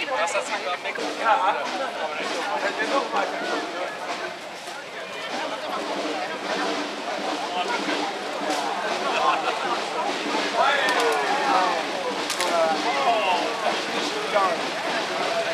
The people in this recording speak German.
Das hat sich beim Nick. Ja, das wird noch weiter. Oh,